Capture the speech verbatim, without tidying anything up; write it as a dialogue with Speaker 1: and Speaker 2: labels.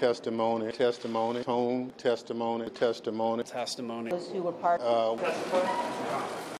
Speaker 1: testimony, testimony, tone, testimony, testimony.
Speaker 2: Testimony.
Speaker 3: Those who were part.
Speaker 1: Uh,